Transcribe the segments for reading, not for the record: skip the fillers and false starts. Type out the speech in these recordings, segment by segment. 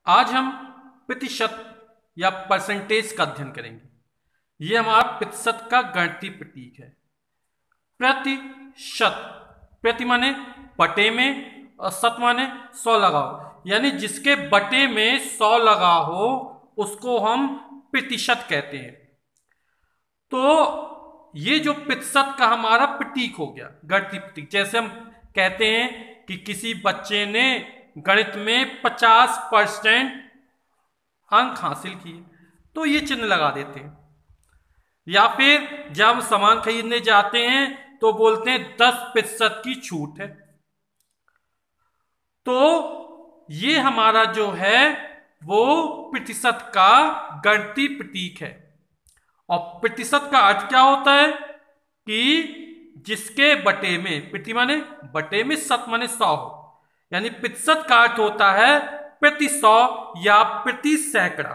आज हम प्रतिशत या परसेंटेज का अध्ययन करेंगे। यह हमारा प्रतिशत का गणितीय प्रतीक है। प्रतिशत, प्रति माने बटे में और शत माने 100 लगाओ, यानी जिसके बटे में 100 लगा हो उसको हम प्रतिशत कहते हैं। तो ये जो प्रतिशत का हमारा प्रतीक हो गया, गणितीय प्रतीक। जैसे हम कहते हैं कि किसी बच्चे ने गणित में 50% अंक हासिल किए, तो ये चिन्ह लगा देते हैं। या फिर जब सामान खरीदने जाते हैं तो बोलते हैं 10% की छूट है। तो ये हमारा जो है वो प्रतिशत का गणितीय प्रतीक है। और प्रतिशत का अर्थ क्या होता है कि जिसके बटे में, प्रति माने बटे में, शत माने 100 हो, यानी प्रतिशत का अर्थ होता है प्रति 100 या प्रति सैकड़ा।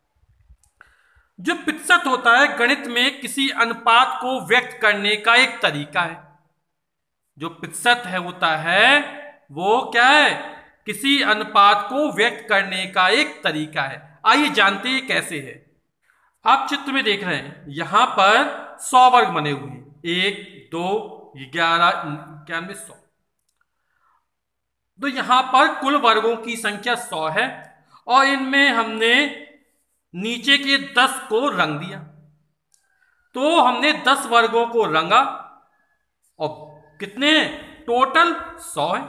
जो प्रतिशत होता है गणित में किसी अनुपात को व्यक्त करने का एक तरीका है। जो प्रतिशत है होता है वो क्या है, किसी अनुपात को व्यक्त करने का एक तरीका है। आइए जानते हैं कैसे है। आप चित्र में देख रहे हैं, यहां पर 100 वर्ग बने हुए हैं, 1, 2, 11, 91, 100। तो यहां पर कुल वर्गों की संख्या 100 है और इनमें हमने नीचे के 10 को रंग दिया। तो हमने 10 वर्गों को रंगा और कितने टोटल 100 है।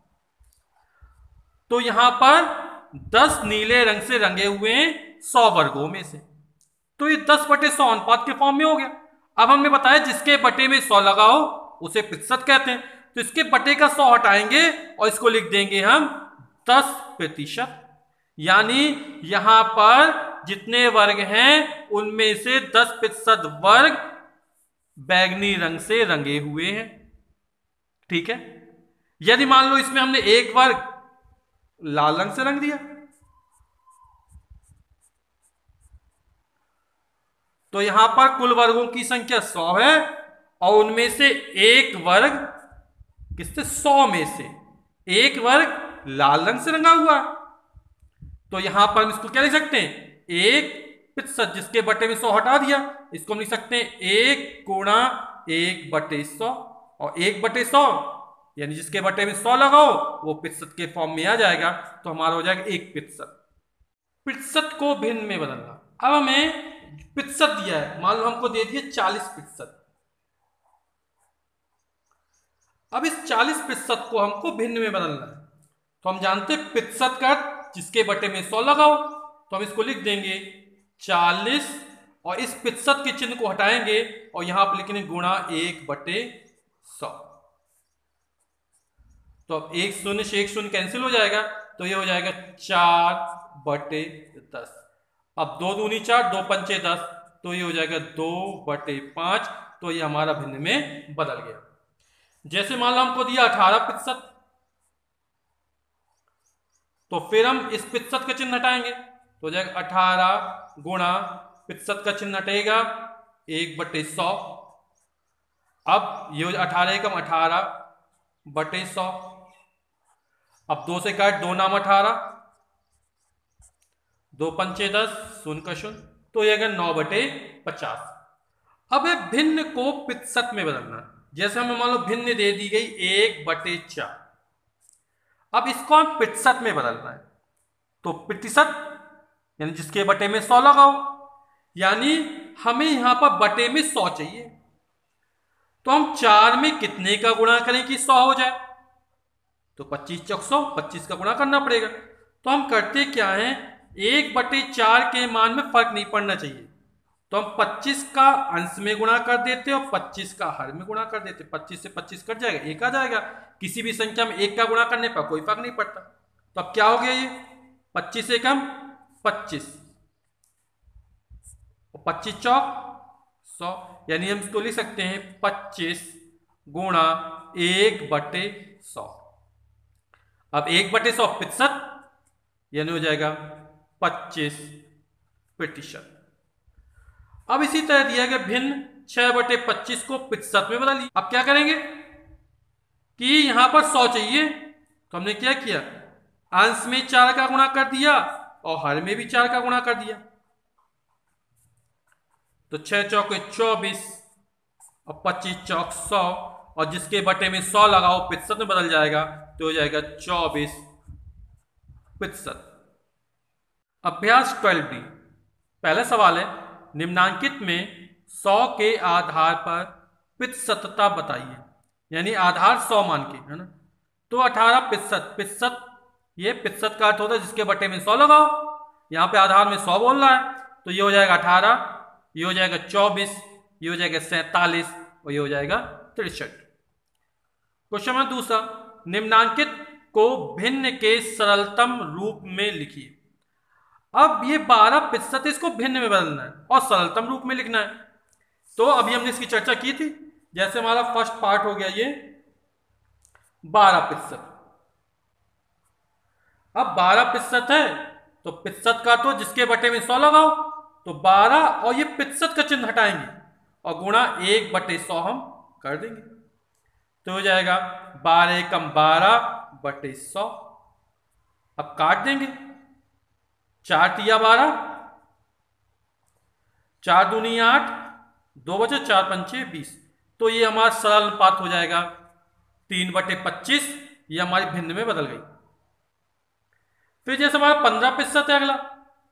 तो यहां पर 10 नीले रंग से रंगे हुए हैं 100 वर्गों में से। तो ये 10/100 अनुपात के फॉर्म में हो गया। अब हमने बताया जिसके बटे में 100 लगाओ उसे प्रतिशत कहते हैं। तो इसके बटे का 100 हटाएंगे और इसको लिख देंगे हम 10%। यानी यहां पर जितने वर्ग हैं उनमें से 10% वर्ग बैंगनी रंग से रंगे हुए हैं। ठीक है। यदि मान लो इसमें हमने एक वर्ग लाल रंग से रंग दिया, तो यहां पर कुल वर्गों की संख्या 100 है और उनमें से एक वर्ग किससे, 100 में से एक वर्ग लाल रंग से रंगा हुआ है। तो यहां पर हम इसको क्या लिख सकते हैं, 1%। जिसके बटे में 100 हटा दिया, इसको हम लिख सकते हैं 1 गुणा 1/100। और 1/100 यानी जिसके बटे में 100 लगाओ वो प्रतिशत के फॉर्म में आ जाएगा। तो हमारा हो जाएगा 1%। प्रतिशत को भिन्न में बदलना। अब हमें प्रतिशत दिया है, मान लो हमको दे दिए 40%। अब इस 40% को हमको भिन्न में बदलना है। तो हम जानते हैं प्रतिशत का जिसके बटे में 100 लगाओ, तो हम इसको लिख देंगे 40 और इस प्रतिशत के चिन्ह को हटाएंगे और यहां पर लिखेंगे गुणा 1/100। तो अब 1 शून्य से 1 शून्य कैंसिल हो जाएगा, तो ये हो जाएगा 4/10। अब 2 दूनी 4, 2 पंचे 10, तो ये हो जाएगा 2/5। तो ये हमारा भिन्न में बदल गया। जैसे मान लो हमको दिया 18%, तो फिर हम इस प्रतिशत का चिन्ह हटाएंगे, तो हो जाएगा 18 गुणा प्रतिशत का चिन्ह हटेगा 1/100। अब ये 18 एकम 18/100। अब 2 से काट, 2 नाम 18, 2 पंचे 10, 0 का 0, तो ये 9/50। अब है भिन्न को प्रतिशत में बदलना। जैसे हमें मान लो भिन्न दे दी गई 1/4, अब इसको हम प्रतिशत में बदलना है। तो प्रतिशत यानी जिसके बटे में 100 लगाओ, यानी हमें यहां पर बटे में 100 चाहिए। तो हम 4 में कितने का गुणा करें कि 100 हो जाए, तो 25 चौक 100, 25 का गुणा करना पड़ेगा। तो हम करते क्या है, 1/4 के मान में फर्क नहीं पड़ना चाहिए, तो हम 25 का अंश में गुणा कर देते और 25 का हर में गुणा कर देते। 25 से 25 कट जाएगा, 1 आ जाएगा। किसी भी संख्या में 1 का गुणा करने पर कोई फर्क नहीं पड़ता। तो अब क्या हो गया, ये 25 एकम 25 और 25 चौक 100, यानी हम इसको लिख सकते हैं 25 गुणा 1/100। अब 1/100 प्रतिशत, यानी हो जाएगा 25%। अब इसी तरह दिया गया भिन्न 6/25 को प्रतिशत में बदलिए। अब क्या करेंगे कि यहां पर 100 चाहिए, तो हमने क्या किया, अंश में 4 का गुणा कर दिया और हर में भी 4 का गुणा कर दिया। तो 6 चौके 24 और 25 चौक 100, और जिसके बटे में 100 लगाओ प्रतिशत में बदल जाएगा, तो हो जाएगा 24%। अभ्यास 12D, पहला सवाल है निम्नांकित में 100 के आधार पर प्रतिशतता बताइए, यानी आधार 100 मान के, है ना। तो 18%, प्रतिशत, ये प्रतिशत का अर्थ होता है जिसके बटे में 100 लगाओ, यहाँ पे आधार में 100 बोल रहा है, तो ये हो जाएगा 18, ये हो जाएगा 24, ये हो जाएगा 47 और ये हो जाएगा 63। क्वेश्चन नंबर दूसरा, निम्नांकित को भिन्न के सरलतम रूप में लिखिए। अब ये 12% इसको भिन्न में बदलना है और सरलतम रूप में लिखना है। तो अभी हमने इसकी चर्चा की थी, जैसे हमारा फर्स्ट पार्ट हो गया ये 12%। अब 12% है तो प्रतिशत का तो जिसके बटे में 100 लगाओ, तो 12 और ये प्रतिशत का चिन्ह हटाएंगे और गुणा 1/100 हम कर देंगे, तो हो जाएगा 12 कम 12/100। अब काट देंगे, 4 तिया 12, 4 दूनी 8, 2 बचे 4 पंचे 20, तो ये हमारा सरल अनुपात हो जाएगा 3/25, ये हमारी भिन्न में बदल गई। फिर जैसे हमारा 15% है अगला,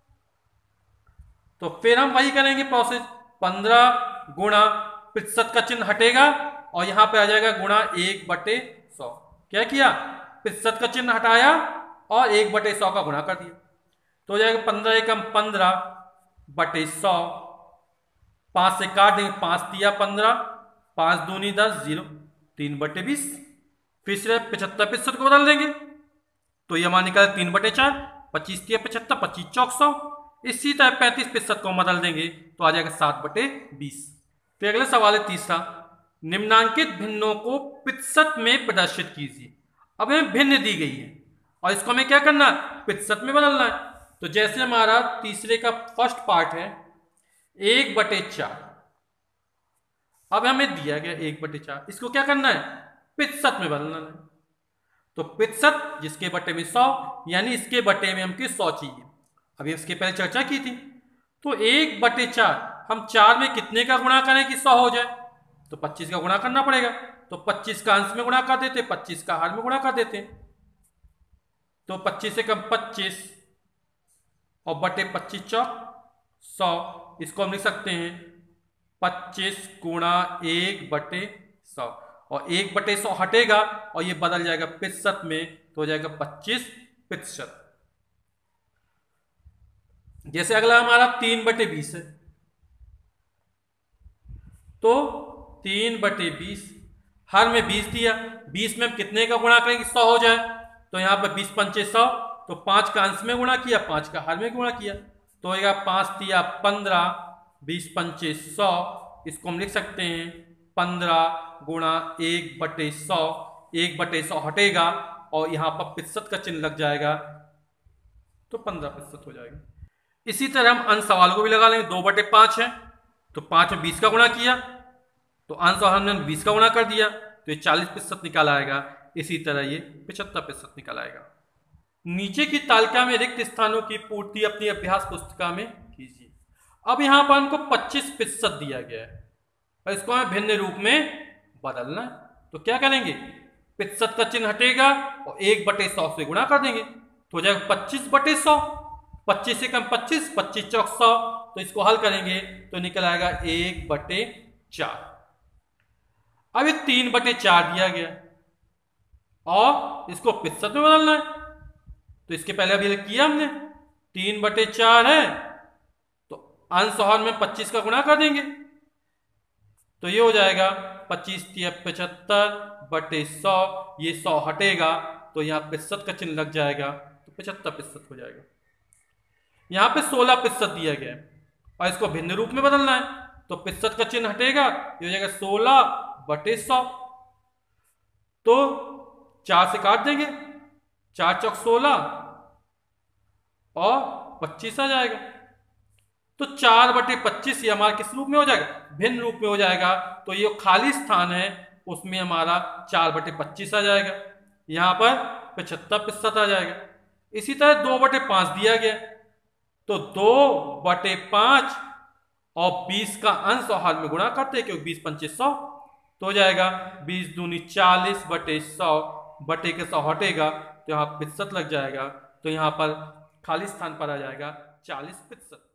तो फिर हम वही करेंगे प्रोसेस, 15 गुणा प्रतिशत का चिन्ह हटेगा और यहां पे आ जाएगा गुणा 1/100। क्या किया, प्रतिशत का चिन्ह हटाया और 1/100 का गुणा कर दिया, तो हो जाएगा 15 एकम 15/100, 5 से काट देंगे, 5 तिया 15, 5 दूनी 10, 0, 3/20। फिर से 75% को बदल देंगे, तो ये हमारा निकला 3/4, 25 तिया 75, 25 चौक 100। इसी तरह 35% को बदल देंगे तो आ जाएगा 7/20। फिर अगला सवाल है तीसरा, निम्नांकित भिन्नों को प्रतिशत में प्रदर्शित कीजिए। अब हमें भिन्न दी गई है और इसको हमें क्या करना है, प्रतिशत में बदलना है। तो जैसे हमारा तीसरे का फर्स्ट पार्ट है 1/4, अब हमें दिया गया 1/4, इसको क्या करना है, प्रतिशत में बदलना है। तो प्रतिशत जिसके बटे में 100, यानी इसके बटे में हमको 100 चाहिए। अभी इसके पहले चर्चा की थी, तो 1/4 हम 4 में कितने का गुणा करें कि 100 हो जाए, तो 25 का गुणा करना पड़ेगा। तो 25 का अंश में गुणा कर देते, 25 का हर में गुणा कर देते, तो 25 से कम 25 और बटे 25 चौक 100, इसको हम लिख सकते हैं 25 गुणा 1/100, और 1/100 हटेगा और ये बदल जाएगा प्रतिशत में, तो हो जाएगा 25%। जैसे अगला हमारा 3/20 है, तो 3/20 हर में 20 दिया, 20 में हम कितने का गुणा करेंगे 100 हो जाए, तो यहाँ पर 20 पंचे 100, तो 5 का अंश में गुणा किया, 5 का हर में गुणा किया, तो होगा 5 तिया 15, 20 पंचे 100, इसको हम लिख सकते हैं 15 गुणा 1/100, 1/100 हटेगा और यहाँ पर प्रतिशत का चिन्ह लग जाएगा, तो 15% हो जाएगा। इसी तरह हम अंश सवाल को भी लगा लेंगे, 2/5 है, तो 5 में 20 का गुणा किया, तो अंश और हमने 20 का गुणा कर दिया, तो ये 40% निकाल आएगा। इसी तरह ये 75% निकल आएगा। नीचे की तालिका में रिक्त स्थानों की पूर्ति अपनी अभ्यास पुस्तिका में कीजिए। अब यहाँ पर हमको 25% दिया गया है और इसको हमें भिन्न रूप में बदलना है, तो क्या करेंगे, प्रतिशत का चिन्ह हटेगा और 1/100 से गुणा कर देंगे, तो हो जाएगा 25/100, 25 से कम 25, 25 चौक 100, तो इसको हल करेंगे तो निकल आएगा 1/4। अब ये 3/4 दिया गया और इसको प्रतिशत में बदलना है, तो इसके पहले अभी किया हमने, 3/4 है तो अंश और में 25 का गुणा कर देंगे, तो ये हो जाएगा 25 तिया 75/100, ये 100 हटेगा तो यहाँ प्रतिशत का चिन्ह लग जाएगा, तो 75% हो जाएगा। यहाँ पे 16% दिया गया है और इसको भिन्न रूप में बदलना है, तो प्रतिशत का चिन्ह हटेगा, ये हो जाएगा 16/100, तो 4 से काट देंगे, 4 चौक 16 और 25 आ जाएगा, तो 4/25 ये हमारा किस रूप में हो जाएगा, भिन्न रूप में हो जाएगा, तो ये खाली स्थान है उसमें हमारा 4/25 आ जाएगा, यहाँ पर 75% आ जाएगा। इसी तरह 2/5 दिया गया, तो 2/5 और 20 का अंश और हर में गुणा करते, क्योंकि 20 पंचे 100, तो हो जाएगा 20 दूनी 40/100, बटे के 100 हटेगा तो यहाँ प्रतिशत लग जाएगा, तो यहाँ पर खाली स्थान पर आ जाएगा 40%।